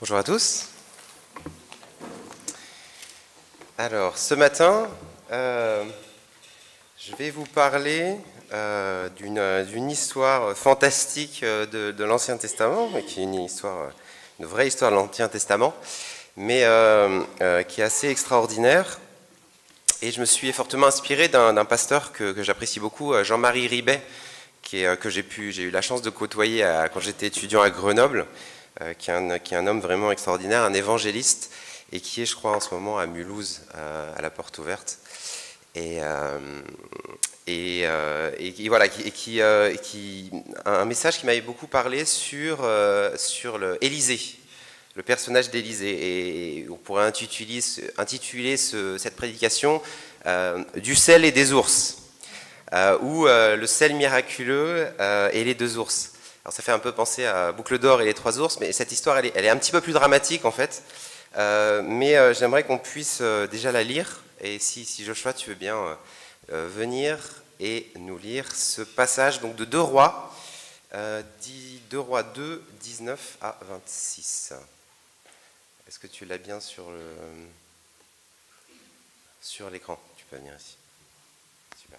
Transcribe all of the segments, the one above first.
Bonjour à tous. Alors, ce matin, je vais vous parler d'une histoire fantastique de l'Ancien Testament, mais qui est une vraie histoire de l'Ancien Testament, mais qui est assez extraordinaire. Et je me suis fortement inspiré d'un pasteur que j'apprécie beaucoup, Jean-Marie Ribet, que j'ai eu la chance de côtoyer quand j'étais étudiant à Grenoble, qui est un homme vraiment extraordinaire, un évangéliste, et qui est, je crois, en ce moment à Mulhouse, à la Porte Ouverte. Et voilà, un message qui m'avait beaucoup parlé sur Élisée, le personnage d'Élisée. Et on pourrait intituler cette prédication du sel et des ours, ou le sel miraculeux et les deux ours. Alors ça fait un peu penser à Boucle d'or et les trois ours, mais cette histoire elle est un petit peu plus dramatique en fait. Mais j'aimerais qu'on puisse déjà la lire, et si Joshua tu veux bien venir et nous lire ce passage donc de 2 Rois, 2 Rois 2, 19 à 26. Est-ce que tu l'as bien sur l'écran? Tu peux venir ici. Super.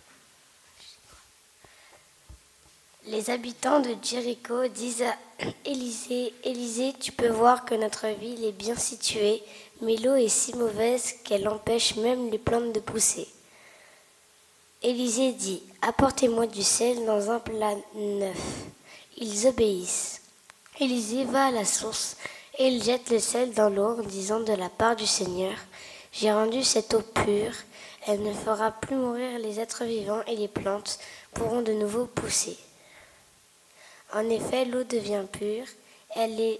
Les habitants de Jéricho disent à Élisée, « Élisée, tu peux voir que notre ville est bien située, mais l'eau est si mauvaise qu'elle empêche même les plantes de pousser. » Élisée dit, « Apportez-moi du sel dans un plat neuf. » Ils obéissent. Élisée va à la source et il jette le sel dans l'eau en disant de la part du Seigneur, « J'ai rendu cette eau pure, elle ne fera plus mourir les êtres vivants et les plantes pourront de nouveau pousser. » En effet, l'eau devient pure, elle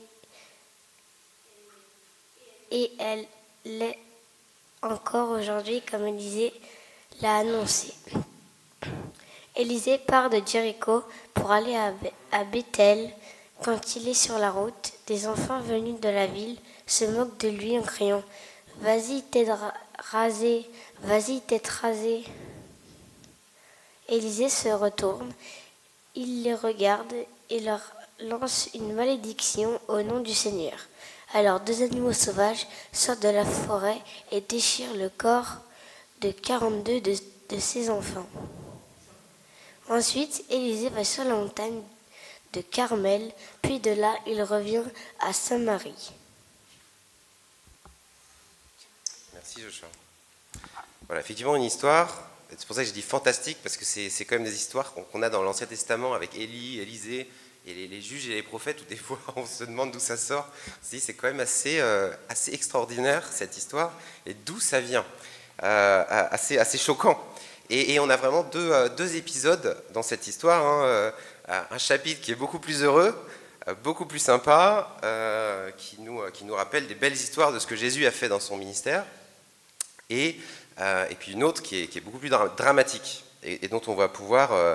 l'est encore aujourd'hui, comme Élisée l'a annoncé. Élisée part de Jéricho pour aller à Béthel. Quand il est sur la route, des enfants venus de la ville se moquent de lui en criant « Vas-y, tête rasée, vas-y, tête rasée !» Élisée se retourne, il les regarde et leur lance une malédiction au nom du Seigneur. Alors 2 animaux sauvages sortent de la forêt et déchirent le corps de 42 de ses enfants. Ensuite, Élisée va sur la montagne de Carmel, puis de là, il revient à Samarie. Merci Joshua. Voilà, effectivement une histoire, c'est pour ça que j'ai dit fantastique, parce que c'est quand même des histoires qu'on a dans l'Ancien Testament avec Élie, Élisée, et les juges et les prophètes, où des fois on se demande d'où ça sort. C'est quand même assez extraordinaire cette histoire, et d'où ça vient, assez choquant. Et on a vraiment deux épisodes dans cette histoire, hein, un chapitre qui est beaucoup plus heureux, beaucoup plus sympa, qui nous rappelle des belles histoires de ce que Jésus a fait dans son ministère, et puis une autre qui est beaucoup plus dramatique, et dont on va pouvoir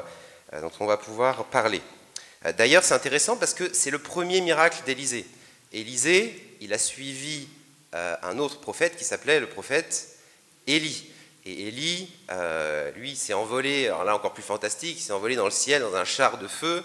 parler. D'ailleurs, c'est intéressant parce que c'est le premier miracle d'Élisée. Élisée, il a suivi un autre prophète qui s'appelait le prophète Élie. Et Élie, lui, s'est envolé, alors là encore plus fantastique, il s'est envolé dans le ciel dans un char de feu,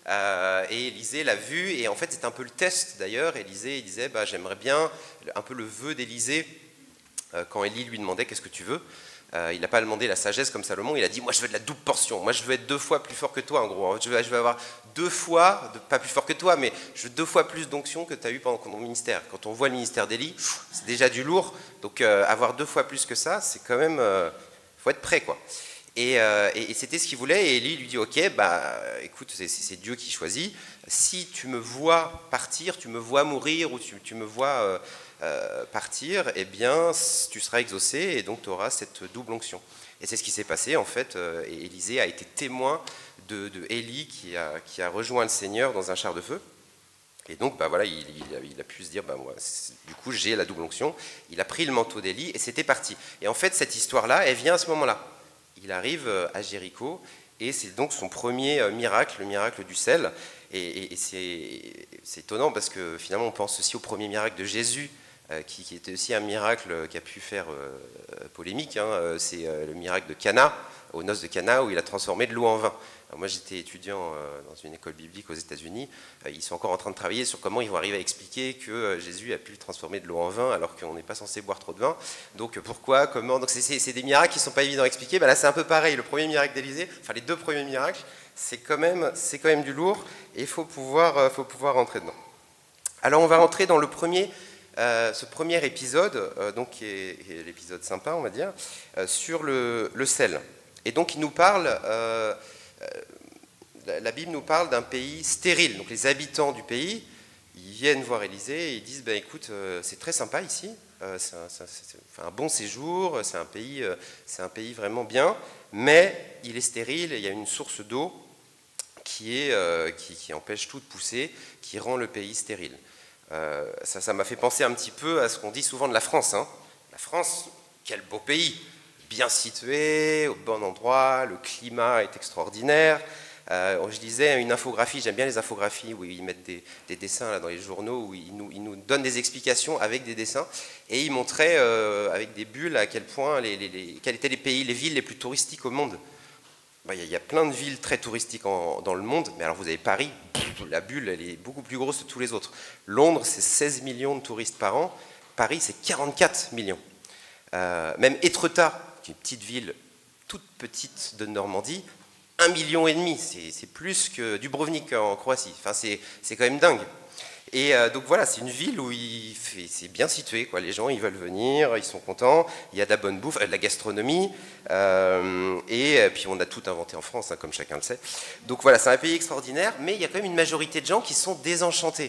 et Élisée l'a vu, et en fait c'est un peu le test d'ailleurs. Élisée, il disait, j'aimerais bien, un peu le vœu d'Élisée, quand Élie lui demandait, qu'est-ce que tu veux ? Il n'a pas demandé la sagesse comme Salomon, il a dit, moi je veux de la double portion, moi je veux être 2 fois plus fort que toi en gros, je veux avoir 2 fois, pas plus fort que toi, mais je veux 2 fois plus d'onction que tu as eu pendant ton ministère. Quand on voit le ministère d'Élie, c'est déjà du lourd, donc avoir 2 fois plus que ça, c'est quand même, faut être prêt quoi. Et c'était ce qu'il voulait, et Élie lui dit, ok, écoute, c'est Dieu qui choisit, si tu me vois partir, tu me vois mourir, ou tu me vois partir, eh bien, tu seras exaucé, et donc tu auras cette double onction. Et c'est ce qui s'est passé, en fait, et Élisée a été témoin de Élie qui a rejoint le Seigneur dans un char de feu. Et donc, voilà, il a pu se dire, moi, du coup, j'ai la double onction. Il a pris le manteau d'Élie, et c'était parti. Et en fait, cette histoire-là, elle vient à ce moment-là. Il arrive à Jéricho, et c'est donc son premier miracle, le miracle du sel. Et c'est étonnant, parce que finalement, on pense aussi au premier miracle de Jésus, qui était aussi un miracle qui a pu faire polémique, hein. C'est le miracle de Cana, aux noces de Cana, où il a transformé de l'eau en vin. Alors moi j'étais étudiant dans une école biblique aux États-Unis, ils sont encore en train de travailler sur comment ils vont arriver à expliquer que Jésus a pu transformer de l'eau en vin alors qu'on n'est pas censé boire trop de vin. Donc pourquoi, comment, donc c'est des miracles qui ne sont pas évidents à expliquer. Ben là c'est un peu pareil, le premier miracle d'Élysée, enfin les deux premiers miracles, c'est quand même du lourd et il faut pouvoir rentrer dedans. Alors on va rentrer dans ce premier épisode, donc qui est l'épisode sympa on va dire, sur le sel. Et donc il nous parle... la Bible nous parle d'un pays stérile. Donc les habitants du pays, ils viennent voir Élysée et ils disent ben, écoute, c'est très sympa ici, c'est un bon séjour, c'est un pays vraiment bien, mais il est stérile et il y a une source d'eau qui empêche tout de pousser, qui rend le pays stérile. Ça m'a fait penser un petit peu à ce qu'on dit souvent de la France. Hein. La France, quel beau pays, bien situé, au bon endroit, le climat est extraordinaire. Je lisais une infographie, j'aime bien les infographies où ils mettent des dessins là, dans les journaux, où ils nous donnent des explications avec des dessins, et ils montraient avec des bulles à quel point, quels étaient les villes les plus touristiques au monde. Il y a plein de villes très touristiques dans le monde, mais alors vous avez Paris, la bulle elle est beaucoup plus grosse que tous les autres. Londres c'est 16 millions de touristes par an, Paris c'est 44 millions. Même Étretat, qui est une petite ville toute petite de Normandie, 1,5 million, c'est plus que Dubrovnik en Croatie, enfin, c'est quand même dingue. Et donc voilà, c'est une ville où c'est bien situé, quoi. Les gens ils veulent venir, ils sont contents, il y a de la bonne bouffe, de la gastronomie, et puis on a tout inventé en France, hein, comme chacun le sait. Donc voilà, c'est un pays extraordinaire, mais il y a quand même une majorité de gens qui sont désenchantés.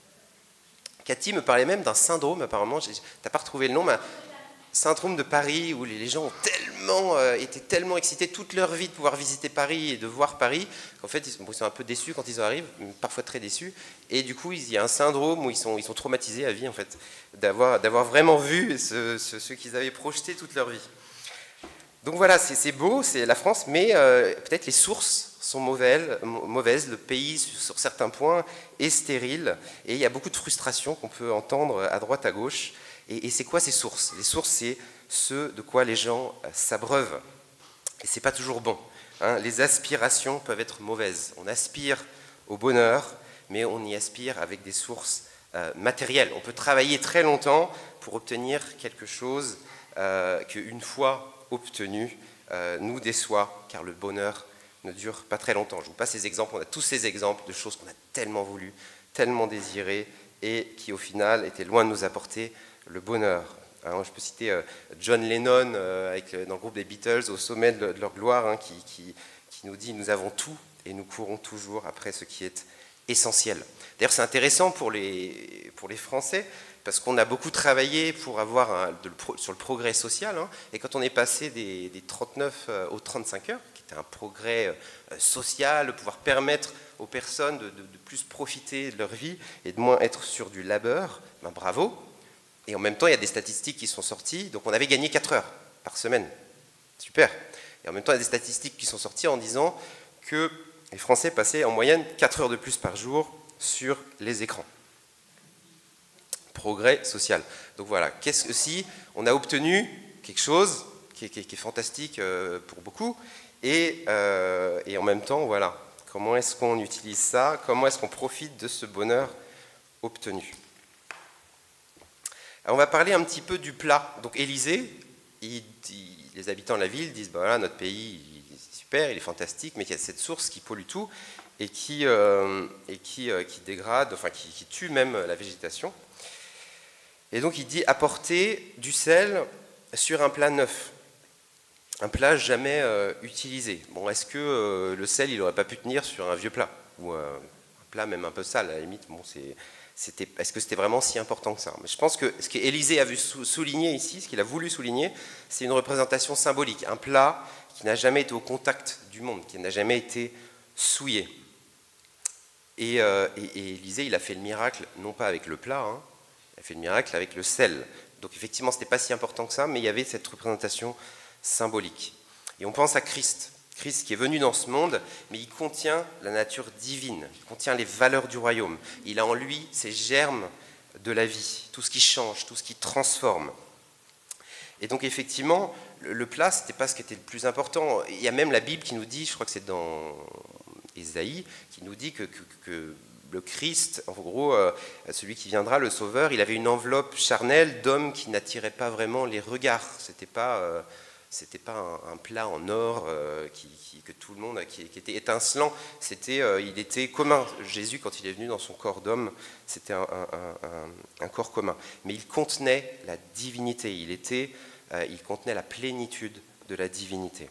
Cathy me parlait même d'un syndrome, apparemment, t'as pas retrouvé le nom, mais syndrome de Paris, où les gens ont étaient tellement excités toute leur vie de pouvoir visiter Paris et de voir Paris, qu'en fait ils sont un peu déçus quand ils arrivent, parfois très déçus, et du coup il y a un syndrome où ils sont traumatisés à vie en fait, d'avoir vraiment vu ce qu'ils avaient projeté toute leur vie. Donc voilà, c'est beau, c'est la France, mais peut-être les sources sont mauvaises, le pays sur certains points est stérile, et il y a beaucoup de frustration qu'on peut entendre à droite à gauche. Et c'est quoi ces sources? Les sources, c'est ce de quoi les gens s'abreuvent. Et c'est pas toujours bon. Hein. Les aspirations peuvent être mauvaises. On aspire au bonheur, mais on y aspire avec des sources matérielles. On peut travailler très longtemps pour obtenir quelque chose qu'une fois obtenu nous déçoit, car le bonheur ne dure pas très longtemps. Je vous passe ces exemples. On a tous ces exemples de choses qu'on a tellement voulu, tellement désirées, et qui au final étaient loin de nous apporter le bonheur. Alors, je peux citer John Lennon dans le groupe des Beatles au sommet de leur gloire, hein, qui nous dit « Nous avons tout et nous courons toujours après ce qui est essentiel ». D'ailleurs, c'est intéressant pour les Français parce qu'on a beaucoup travaillé pour avoir sur le progrès social, hein, et quand on est passé des 39 aux 35 heures, qui était un progrès social, de pouvoir permettre aux personnes de plus profiter de leur vie et de moins être sur du labeur, ben bravo. Et en même temps, il y a des statistiques qui sont sorties. Donc, on avait gagné 4 heures par semaine. Super. Et en même temps, il y a des statistiques qui sont sorties en disant que les Français passaient en moyenne 4 heures de plus par jour sur les écrans. Progrès social. Donc voilà, qu'est-ce que si on a obtenu quelque chose qui est fantastique pour beaucoup, et en même temps, voilà, comment est-ce qu'on utilise ça? Comment est-ce qu'on profite de ce bonheur obtenu? Alors on va parler un petit peu du plat. Donc Élysée, les habitants de la ville disent bah voilà, notre pays c'est super, il est fantastique, mais il y a cette source qui pollue tout et qui dégrade, enfin qui tue même la végétation. Et donc il dit apporter du sel sur un plat neuf, un plat jamais utilisé. Bon, est-ce que le sel il n'aurait pas pu tenir sur un vieux plat ou un plat même un peu sale à la limite? Bon, est-ce que c'était vraiment si important que ça? Mais je pense que ce qu'Élysée a vu souligner ici, ce qu'il a voulu souligner, c'est une représentation symbolique, un plat qui n'a jamais été au contact du monde, qui n'a jamais été souillé. Et Élysée, il a fait le miracle, non pas avec le plat, hein, il a fait le miracle avec le sel. Donc effectivement, ce n'était pas si important que ça, mais il y avait cette représentation symbolique. Et on pense à Christ. Christ qui est venu dans ce monde, mais il contient la nature divine, il contient les valeurs du royaume. Il a en lui ces germes de la vie, tout ce qui change, tout ce qui transforme. Et donc effectivement, le plat, ce n'était pas ce qui était le plus important. Il y a même la Bible qui nous dit, je crois que c'est dans Ésaïe, qui nous dit que le Christ, en gros, celui qui viendra, le Sauveur, il avait une enveloppe charnelle d'homme qui n'attirait pas vraiment les regards. C'était pas un plat en or que tout le monde, qui était étincelant. Il était commun. Jésus, quand il est venu dans son corps d'homme, c'était un corps commun. Mais il contenait la divinité. Il contenait la plénitude de la divinité.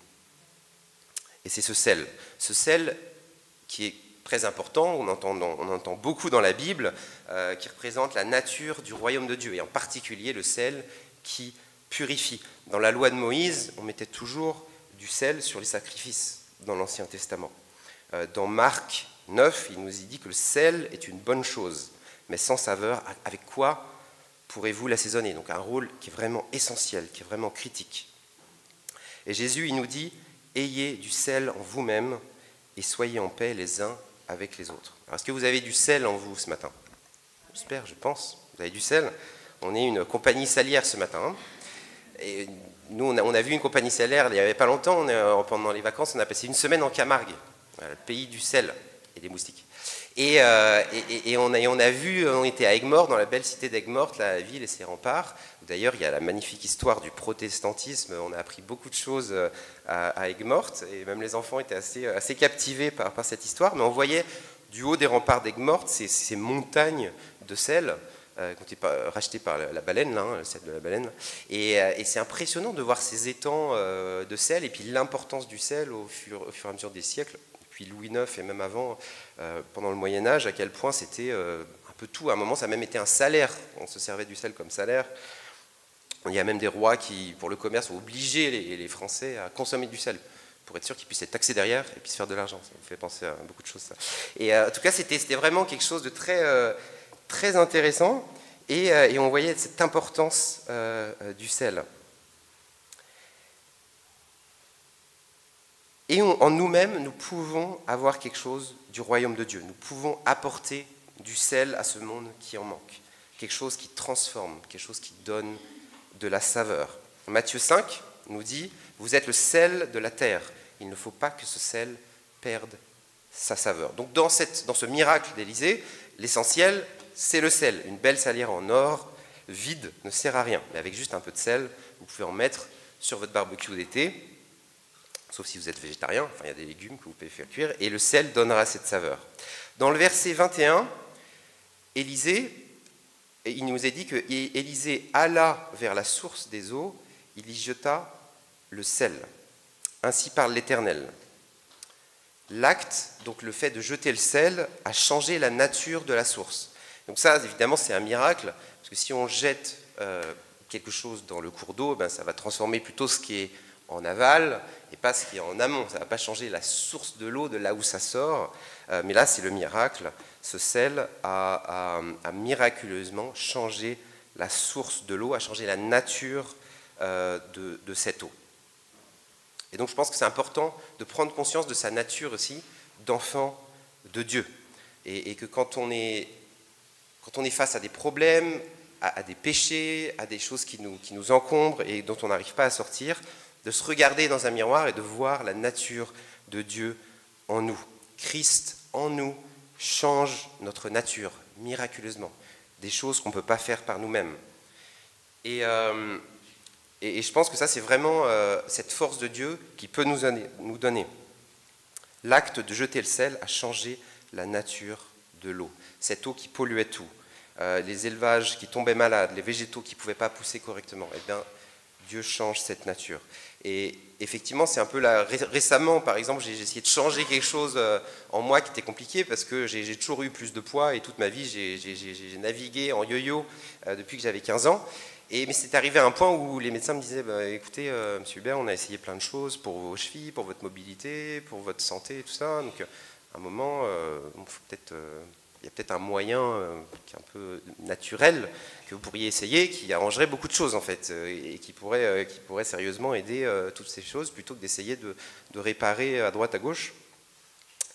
Et c'est ce sel qui est très important, on entend beaucoup dans la Bible, qui représente la nature du royaume de Dieu, et en particulier le sel qui purifie. Dans la loi de Moïse, on mettait toujours du sel sur les sacrifices dans l'Ancien Testament. Dans Marc 9, il nous y dit que le sel est une bonne chose, mais sans saveur, avec quoi pourrez-vous l'assaisonner? Donc un rôle qui est vraiment essentiel, qui est vraiment critique. Et Jésus, il nous dit, ayez du sel en vous-même et soyez en paix les uns avec les autres. Alors, est-ce que vous avez du sel en vous ce matin? J'espère, je pense. Vous avez du sel? On est une compagnie salière ce matin. Et nous, on a vu une compagnie salière il n'y avait pas longtemps. Pendant les vacances, on a passé une semaine en Camargue, le pays du sel et des moustiques. Et on était à Aigues-Mortes, dans la belle cité d'Aigues-Mortes, la ville et ses remparts. D'ailleurs, il y a la magnifique histoire du protestantisme. On a appris beaucoup de choses à Aigues-Mortes, et même les enfants étaient assez captivés par cette histoire. Mais on voyait du haut des remparts d'Aigues-Mortes ces montagnes de sel qui ont été rachetées par la baleine, le sel de la baleine. Et c'est impressionnant de voir ces étangs de sel, et puis l'importance du sel au fur et à mesure des siècles. Puis Louis IX et même avant, pendant le Moyen-Âge, à quel point c'était un peu tout. À un moment, ça a même été un salaire. On se servait du sel comme salaire. Il y a même des rois qui, pour le commerce, ont obligé les Français à consommer du sel pour être sûr qu'ils puissent être taxés derrière et puis se faire de l'argent. Ça me fait penser à beaucoup de choses, ça. Et en tout cas, c'était vraiment quelque chose de très intéressant. Et on voyait cette importance du sel. Et en nous-mêmes, nous pouvons avoir quelque chose du royaume de Dieu. Nous pouvons apporter du sel à ce monde qui en manque. Quelque chose qui transforme, quelque chose qui donne de la saveur. Matthieu 5 nous dit « Vous êtes le sel de la terre. Il ne faut pas que ce sel perde sa saveur. » Donc dans ce miracle d'Élysée, l'essentiel, c'est le sel. Une belle salière en or, vide, ne sert à rien. Mais avec juste un peu de sel, vous pouvez en mettre sur votre barbecue d'été, sauf si vous êtes végétarien, enfin, il y a des légumes que vous pouvez faire cuire, et le sel donnera cette saveur. Dans le verset 21, Élisée, il nous est dit que Élisée alla vers la source des eaux, il y jeta le sel. Ainsi parle l'Éternel. L'acte, donc le fait de jeter le sel, a changé la nature de la source. Donc ça, évidemment, c'est un miracle, parce que si on jette quelque chose dans le cours d'eau, ça va transformer plutôt ce qui est en aval et pas ce qui est en amont. Ça ne va pas changer la source de l'eau, de là où ça sort. Mais là, c'est le miracle. Ce sel a miraculeusement changé la source de l'eau, a changé la nature de cette eau. Et donc, je pense que c'est important de prendre conscience de sa nature aussi d'enfant de Dieu. Et que quand on est face à des problèmes, à des péchés, à des choses qui nous encombrent et dont on n'arrive pas à sortir, de se regarder dans un miroir et de voir la nature de Dieu en nous. Christ en nous change notre nature miraculeusement, des choses qu'on ne peut pas faire par nous-mêmes. Et je pense que ça, c'est vraiment cette force de Dieu qui peut nous donner. L'acte de jeter le sel a changé la nature de l'eau. Cette eau qui polluait tout, les élevages qui tombaient malades, les végétaux qui ne pouvaient pas pousser correctement, eh bien, Dieu change cette nature. Et effectivement, c'est un peu là, récemment, par exemple, j'ai essayé de changer quelque chose en moi qui était compliqué parce que j'ai toujours eu plus de poids et toute ma vie, j'ai navigué en yo-yo depuis que j'avais 15 ans. Mais c'est arrivé à un point où les médecins me disaient écoutez, monsieur Hubert, on a essayé plein de choses pour vos chevilles, pour votre mobilité, pour votre santé, tout ça. Donc, à un moment, il y a peut-être un moyen qui est un peu naturel que vous pourriez essayer, qui arrangerait beaucoup de choses en fait, et qui pourrait sérieusement aider toutes ces choses, plutôt que d'essayer de réparer à droite, à gauche.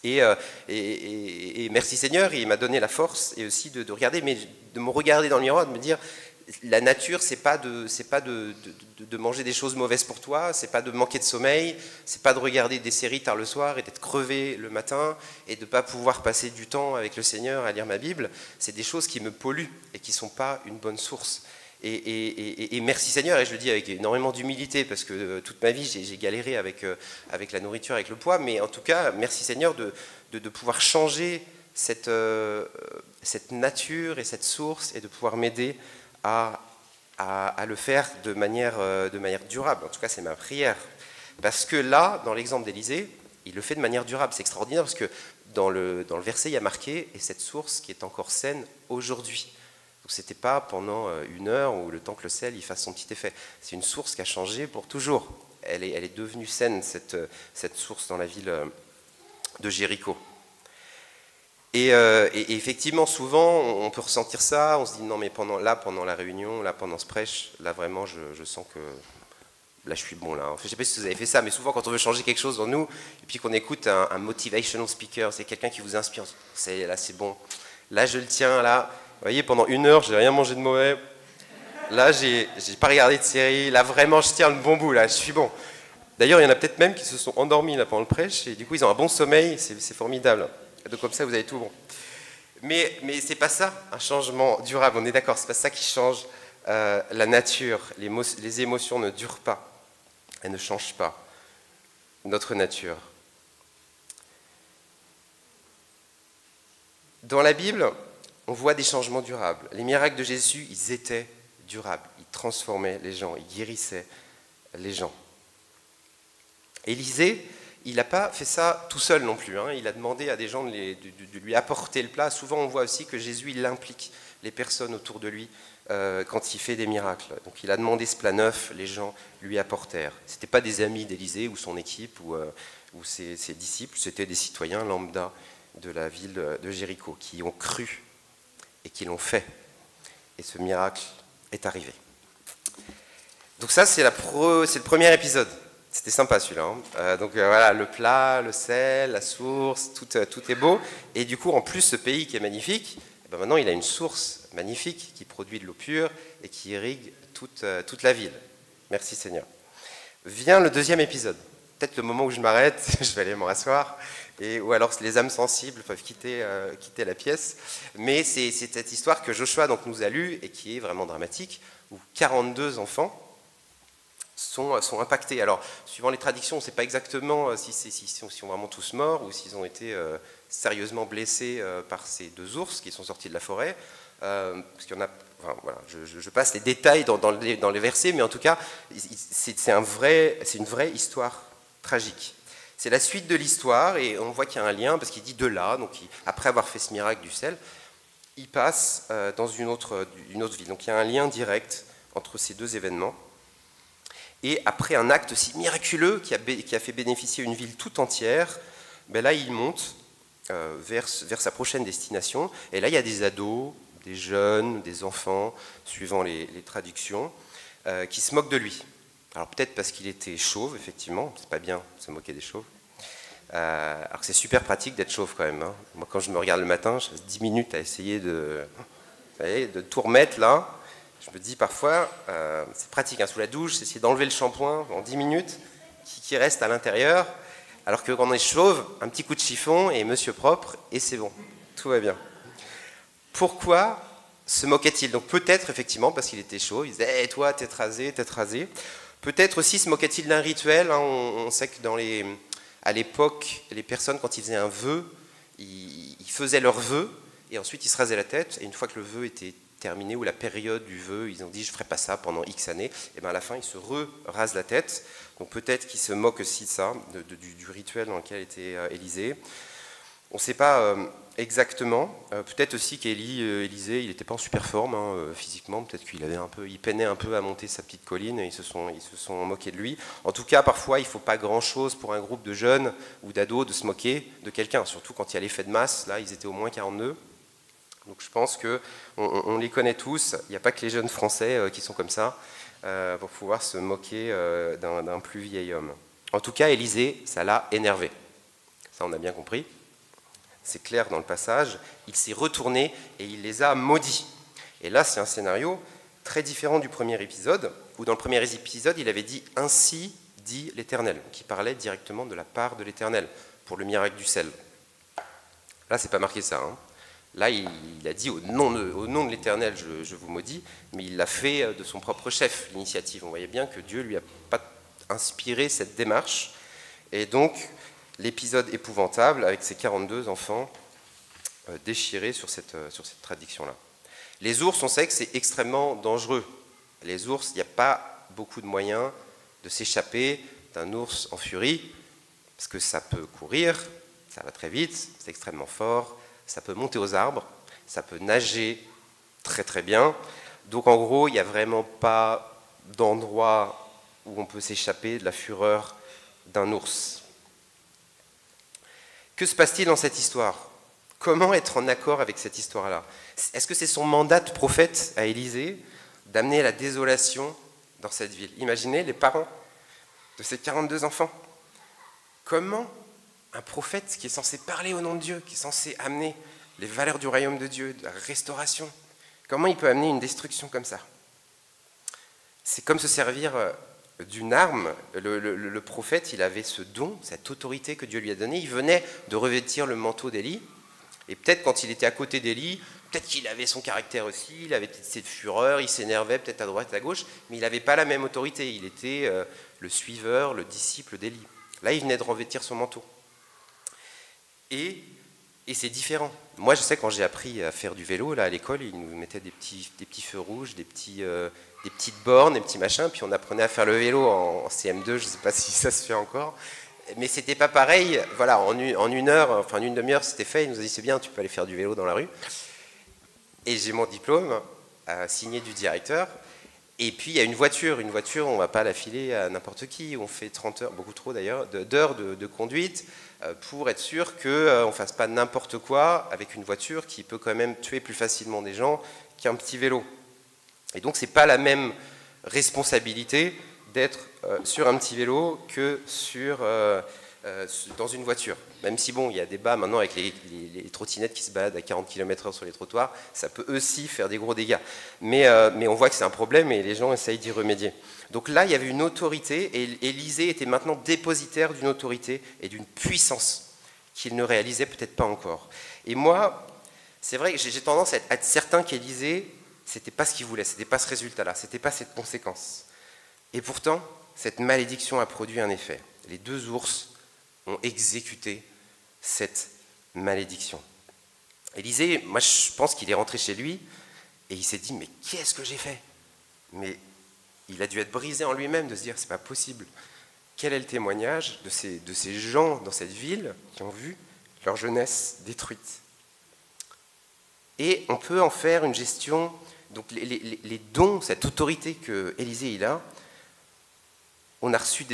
Et merci Seigneur, il m'a donné la force et aussi de regarder, mais de me regarder dans le miroir, de me dire, la nature, c'est pas de manger des choses mauvaises pour toi, c'est pas de manquer de sommeil, c'est pas de regarder des séries tard le soir et d'être crevé le matin et de ne pas pouvoir passer du temps avec le Seigneur à lire ma Bible. C'est des choses qui me polluent et qui ne sont pas une bonne source. Et merci Seigneur, et je le dis avec énormément d'humilité, parce que toute ma vie j'ai galéré avec la nourriture, avec le poids, mais en tout cas, merci Seigneur de pouvoir changer cette nature et cette source, et de pouvoir m'aider à le faire de manière durable. En tout cas, c'est ma prière. Parce que là, dans l'exemple d'Élisée, il le fait de manière durable. C'est extraordinaire, parce que dans le verset, il y a marqué « et cette source qui est encore saine aujourd'hui ». Donc ce n'était pas pendant 1 heure ou le temps que le sel il fasse son petit effet. C'est une source qui a changé pour toujours. Elle est devenue saine, cette source, dans la ville de Jéricho. Et effectivement, souvent, on peut ressentir ça, on se dit non, mais pendant la réunion, là, pendant ce prêche, là, vraiment, je sens que là, je suis bon, là. Je ne sais pas si vous avez fait ça, mais souvent, quand on veut changer quelque chose dans nous, et puis qu'on écoute un motivational speaker, c'est quelqu'un qui vous inspire, là, c'est bon. Là, je le tiens, là. Vous voyez, pendant 1 heure, j'ai rien mangé de mauvais. Là, j'ai pas regardé de série. Là, vraiment, je tiens le bon bout, là, je suis bon. D'ailleurs, il y en a peut-être même qui se sont endormis là, pendant le prêche, et du coup, ils ont un bon sommeil, c'est formidable. Donc comme ça, vous avez tout bon. Mais c'est pas ça, un changement durable, on est d'accord, c'est pas ça qui change la nature. Les émotions ne durent pas, elles ne changent pas notre nature. Dans la Bible, on voit des changements durables. Les miracles de Jésus, ils étaient durables, ils transformaient les gens, ils guérissaient les gens. Élisée, il n'a pas fait ça tout seul non plus. Il a demandé à des gens de lui apporter le plat. Souvent, on voit aussi que Jésus, il implique les personnes autour de lui quand il fait des miracles. Donc, il a demandé ce plat neuf, les gens lui apportèrent. Ce n'étaient pas des amis d'Élisée ou son équipe ou ses disciples, c'était des citoyens lambda de la ville de Jéricho qui ont cru et qui l'ont fait. Et ce miracle est arrivé. Donc ça, c'est le premier épisode. C'était sympa celui-là. Donc voilà, le plat, le sel, la source, tout est beau. Et du coup, en plus, ce pays qui est magnifique, maintenant il a une source magnifique qui produit de l'eau pure et qui irrigue toute la ville. Merci Seigneur. Vient le deuxième épisode. Peut-être le moment où je m'arrête, je vais aller me rasseoir, ou alors les âmes sensibles peuvent quitter la pièce. Mais c'est cette histoire que Joshua donc, nous a lue et qui est vraiment dramatique, où 42 enfants sont impactés. Alors, suivant les traditions, on ne sait pas exactement s'ils sont vraiment tous morts ou s'ils ont été sérieusement blessés par ces 2 ours qui sont sortis de la forêt. Parce qu'il y en a, enfin, voilà, je passe les détails dans les versets, mais en tout cas, c'est une vraie histoire tragique. C'est la suite de l'histoire et on voit qu'il y a un lien, parce qu'il dit de là, donc après avoir fait ce miracle du sel, il passe dans une autre ville. Donc il y a un lien direct entre ces 2 événements. Et après un acte si miraculeux qui a fait bénéficier une ville tout entière, là il monte vers sa prochaine destination. Et là il y a des ados, des jeunes, des enfants, suivant les traductions, qui se moquent de lui. Alors peut-être parce qu'il était chauve, effectivement, c'est pas bien de se moquer des chauves. Alors que c'est super pratique d'être chauve quand même. Moi quand je me regarde le matin, je passe 10 minutes à essayer de tout remettre là. Je me dis parfois, c'est pratique, sous la douche, c'est essayer d'enlever le shampoing en 10 minutes qui reste à l'intérieur, alors que quand on est chauve, un petit coup de chiffon et monsieur propre, et c'est bon, tout va bien. Pourquoi se moquait-il? Donc peut-être effectivement parce qu'il était chauve, il disait hey, toi t'es rasé, t'es rasé. Peut-être aussi se moquait-il d'un rituel. On sait que à l'époque, les personnes quand ils faisaient un vœu, ils faisaient leur vœu et ensuite ils se rasaient la tête, et une fois que le vœu était terminé, ou la période du vœu, ils ont dit je ne ferai pas ça pendant X années, et bien à la fin ils se rasent la tête. Donc peut-être qu'ils se moquent aussi de ça, du rituel dans lequel était Élisée. On ne sait pas exactement. Peut-être aussi qu'Élisée, il n'était pas en super forme physiquement, peut-être qu'il peinait un peu à monter sa petite colline et ils se sont moqués de lui. En tout cas, parfois, il ne faut pas grand-chose pour un groupe de jeunes ou d'ados de se moquer de quelqu'un, surtout quand il y a l'effet de masse. Là, ils étaient au moins 42. Donc je pense qu'on les connaît tous, il n'y a pas que les jeunes Français qui sont comme ça, pour pouvoir se moquer d'un plus vieil homme. En tout cas, Élisée, ça l'a énervé. Ça, on a bien compris. c'est clair dans le passage, il s'est retourné et il les a maudits. Et là, c'est un scénario très différent du premier épisode, où dans le premier épisode, il avait dit « Ainsi dit l'Éternel », qui parlait directement de la part de l'Éternel, pour le miracle du sel. Là, c'est pas marqué ça. Hein. Là, il a dit au nom de l'Éternel, je vous maudis, mais il l'a fait de son propre chef, l'initiative. On voyait bien que Dieu lui a pas inspiré cette démarche. Et donc, l'épisode épouvantable avec ces 42 enfants déchirés sur cette traduction-là. Les ours, on sait que c'est extrêmement dangereux. Les ours, il n'y a pas beaucoup de moyens de s'échapper d'un ours en furie, parce que ça peut courir, ça va très vite, c'est extrêmement fort, ça peut monter aux arbres, ça peut nager très très bien. Donc en gros, il n'y a vraiment pas d'endroit où on peut s'échapper de la fureur d'un ours. Que se passe-t-il dans cette histoire? Comment être en accord avec cette histoire-là? Est-ce que c'est son mandat de prophète à Élisée d'amener la désolation dans cette ville? Imaginez les parents de ces 42 enfants. Comment un prophète qui est censé parler au nom de Dieu, qui est censé amener les valeurs du royaume de Dieu, de la restauration, comment il peut amener une destruction comme ça? C'est comme se servir d'une arme. Le prophète, il avait ce don, cette autorité que Dieu lui a donnée. Il venait de revêtir le manteau d'Élie. Et peut-être quand il était à côté d'Élie, peut-être qu'il avait son caractère aussi, il avait peut-être cette fureur, il s'énervait peut-être à droite, à gauche, mais il n'avait pas la même autorité. Il était le suiveur, le disciple d'Élie. Là, il venait de revêtir son manteau. Et c'est différent. Moi, je sais, quand j'ai appris à faire du vélo, là, à l'école, ils nous mettaient des petits feux rouges, des petites bornes, des petits machins, puis on apprenait à faire le vélo en CM2, je ne sais pas si ça se fait encore. Mais c'était pas pareil, voilà, en une heure, enfin en une demi-heure, c'était fait. Il nous a dit, c'est bien, tu peux aller faire du vélo dans la rue. Et j'ai mon diplôme signé du directeur. Et puis il y a une voiture, on ne va pas la filer à n'importe qui. On fait 30 heures, beaucoup trop d'ailleurs, d'heures de conduite pour être sûr qu'on ne fasse pas n'importe quoi avec une voiture qui peut quand même tuer plus facilement des gens qu'un petit vélo. Et donc c'est pas la même responsabilité d'être sur un petit vélo que dans une voiture. Même si, bon, il y a débat maintenant avec les trottinettes qui se baladent à 40 km/h sur les trottoirs, ça peut aussi faire des gros dégâts. Mais on voit que c'est un problème et les gens essayent d'y remédier. Donc là, il y avait une autorité et Élisée était maintenant dépositaire d'une autorité et d'une puissance qu'il ne réalisait peut-être pas encore. Et moi, c'est vrai que j'ai tendance à être certain qu'Élisée, c'était pas ce qu'il voulait, c'était pas ce résultat-là, c'était pas cette conséquence. Et pourtant, cette malédiction a produit un effet. Les deux ours ont exécuté cette malédiction. Élisée, moi je pense qu'il est rentré chez lui et il s'est dit, mais qu'est-ce que j'ai fait? Mais il a dû être brisé en lui-même de se dire, c'est pas possible. Quel est le témoignage de ces gens dans cette ville qui ont vu leur jeunesse détruite? Et on peut en faire une gestion, donc les dons, cette autorité que Élisée il a, on a reçu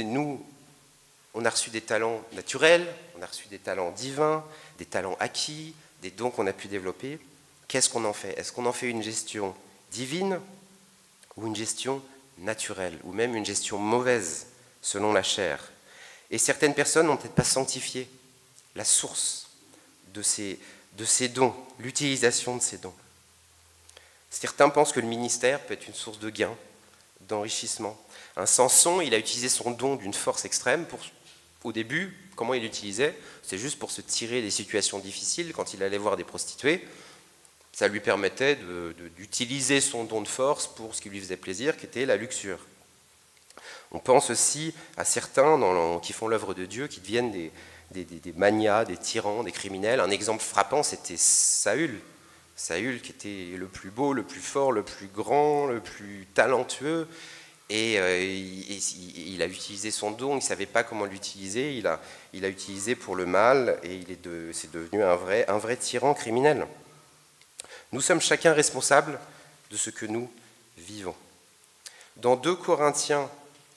des talents naturels, on a reçu des talents divins, des talents acquis, des dons qu'on a pu développer. Qu'est-ce qu'on en fait? Est-ce qu'on en fait une gestion divine ou une gestion naturelle, ou même une gestion mauvaise selon la chair? Et certaines personnes n'ont peut-être pas sanctifié la source de ces dons, l'utilisation de ces dons. Certains pensent que le ministère peut être une source de gain, d'enrichissement. Un Samson, il a utilisé son don d'une force extrême. Au début, comment il l'utilisait? C'est juste pour se tirer des situations difficiles. Quand il allait voir des prostituées, ça lui permettait d'utiliser son don de force pour ce qui lui faisait plaisir, qui était la luxure. On pense aussi à certains qui font l'œuvre de Dieu, qui deviennent des manias, des tyrans, des criminels. Un exemple frappant, c'était Saül. Saül qui était le plus beau, le plus fort, le plus grand, le plus talentueux. Et il a utilisé son don, il ne savait pas comment l'utiliser, il a utilisé pour le mal, et c'est devenu un vrai tyran criminel. Nous sommes chacun responsables de ce que nous vivons. Dans 2 Corinthiens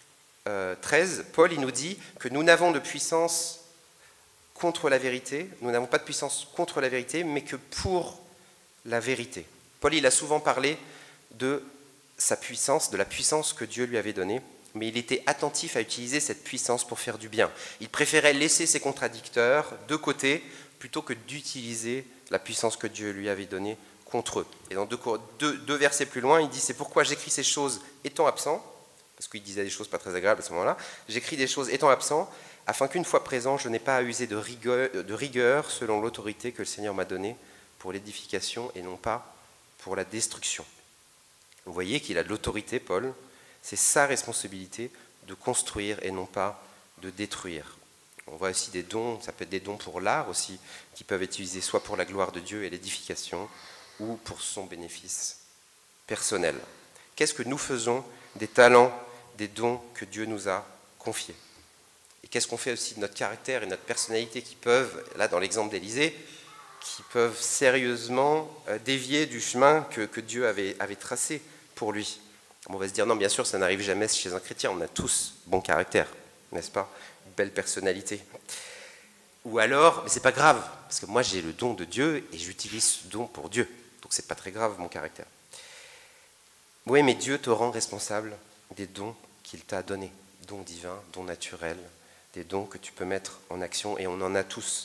13, Paul il nous dit que nous n'avons de puissance contre la vérité, nous n'avons pas de puissance contre la vérité, mais que pour la vérité. Paul il a souvent parlé de sa puissance, de la puissance que Dieu lui avait donnée, mais il était attentif à utiliser cette puissance pour faire du bien. Il préférait laisser ses contradicteurs de côté plutôt que d'utiliser la puissance que Dieu lui avait donnée contre eux. Et dans deux versets plus loin, il dit « C'est pourquoi j'écris ces choses étant absent », parce qu'il disait des choses pas très agréables à ce moment-là, « J'écris des choses étant absent, afin qu'une fois présent, je n'ai pas à user de rigueur selon l'autorité que le Seigneur m'a donnée pour l'édification et non pas pour la destruction. » Vous voyez qu'il a de l'autorité, Paul. C'est sa responsabilité de construire et non pas de détruire. On voit aussi des dons, ça peut être des dons pour l'art aussi, qui peuvent être utilisés soit pour la gloire de Dieu et l'édification, ou pour son bénéfice personnel. Qu'est-ce que nous faisons des talents, des dons que Dieu nous a confiés? Et qu'est-ce qu'on fait aussi de notre caractère et de notre personnalité qui peuvent, là dans l'exemple d'Élisée, qui peuvent sérieusement dévier du chemin que Dieu avait tracé pour lui? On va se dire, non, bien sûr, ça n'arrive jamais chez un chrétien, on a tous bon caractère, n'est-ce pas? Une belle personnalité. Ou alors, mais c'est pas grave, parce que moi j'ai le don de Dieu et j'utilise ce don pour Dieu, donc c'est pas très grave mon caractère. Oui, mais Dieu te rend responsable des dons qu'il t'a donnés, dons divins, dons naturels, des dons que tu peux mettre en action, et on en a tous.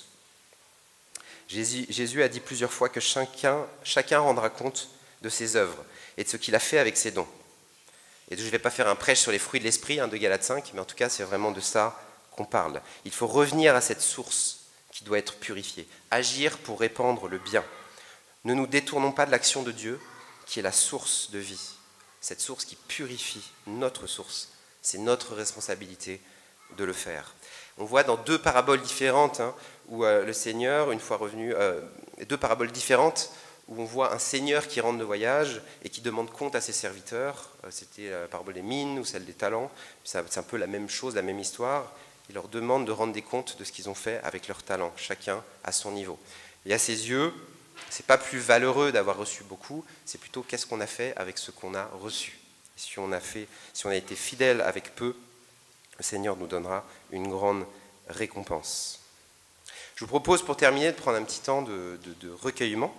Jésus a dit plusieurs fois que chacun rendra compte de ses œuvres et de ce qu'il a fait avec ses dons. Et je ne vais pas faire un prêche sur les fruits de l'esprit de Galates 5, mais en tout cas c'est vraiment de ça qu'on parle. Il faut revenir à cette source qui doit être purifiée, agir pour répandre le bien. Ne nous détournons pas de l'action de Dieu, qui est la source de vie, cette source qui purifie notre source. C'est notre responsabilité de le faire. On voit dans deux paraboles différentes, où le Seigneur, une fois revenu, deux paraboles différentes, où on voit un seigneur qui rentre de voyage et qui demande compte à ses serviteurs. C'était la parabole des mines ou celle des talents. C'est un peu la même chose, la même histoire. Il leur demande de rendre des comptes de ce qu'ils ont fait avec leurs talents, chacun à son niveau. Et à ses yeux, ce n'est pas plus valeureux d'avoir reçu beaucoup, c'est plutôt qu'est-ce qu'on a fait avec ce qu'on a reçu. Et si on a été fidèle avec peu, le Seigneur nous donnera une grande récompense. Je vous propose pour terminer de prendre un petit temps de recueillement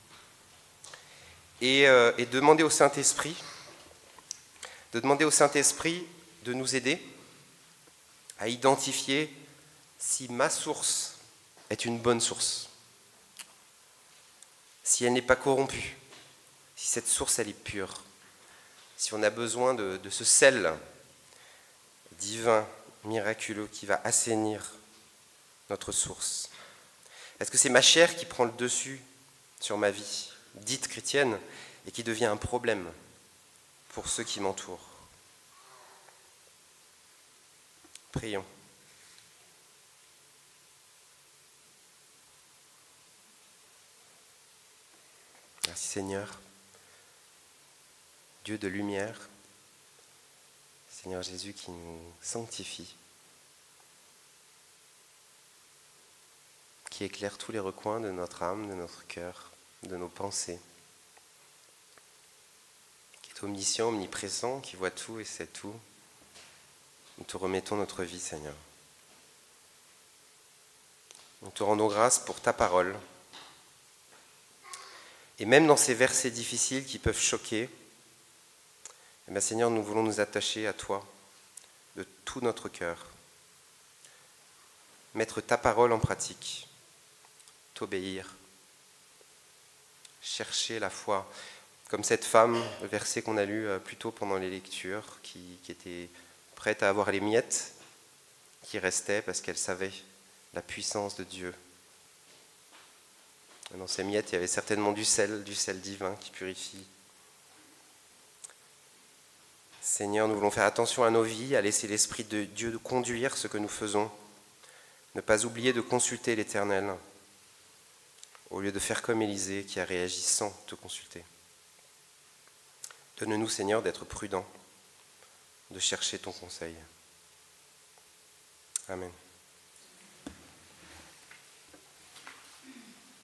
et demander au Saint-Esprit de nous aider à identifier si ma source est une bonne source, si elle n'est pas corrompue, si cette source elle est pure, si on a besoin de ce sel divin, miraculeux, qui va assainir notre source. Est-ce que c'est ma chair qui prend le dessus sur ma vie, dite chrétienne, et qui devient un problème pour ceux qui m'entourent? Prions. Merci Seigneur, Dieu de lumière, Seigneur Jésus qui nous sanctifie, qui éclaire tous les recoins de notre âme, de notre cœur, de nos pensées, qui est omniscient, omniprésent, qui voit tout et sait tout. Nous te remettons notre vie, Seigneur. Nous te rendons grâce pour ta parole. Et même dans ces versets difficiles qui peuvent choquer, eh bien, Seigneur, nous voulons nous attacher à toi de tout notre cœur. Mettre ta parole en pratique, t'obéir, chercher la foi. Comme cette femme, le verset qu'on a lu plus tôt pendant les lectures, qui était prête à avoir les miettes qui restaient parce qu'elle savait la puissance de Dieu. Et dans ces miettes, il y avait certainement du sel divin qui purifie. Seigneur, nous voulons faire attention à nos vies, à laisser l'Esprit de Dieu conduire ce que nous faisons, ne pas oublier de consulter l'Éternel, au lieu de faire comme Élisée qui a réagi sans te consulter. Donne-nous, Seigneur, d'être prudents, de chercher ton conseil. Amen.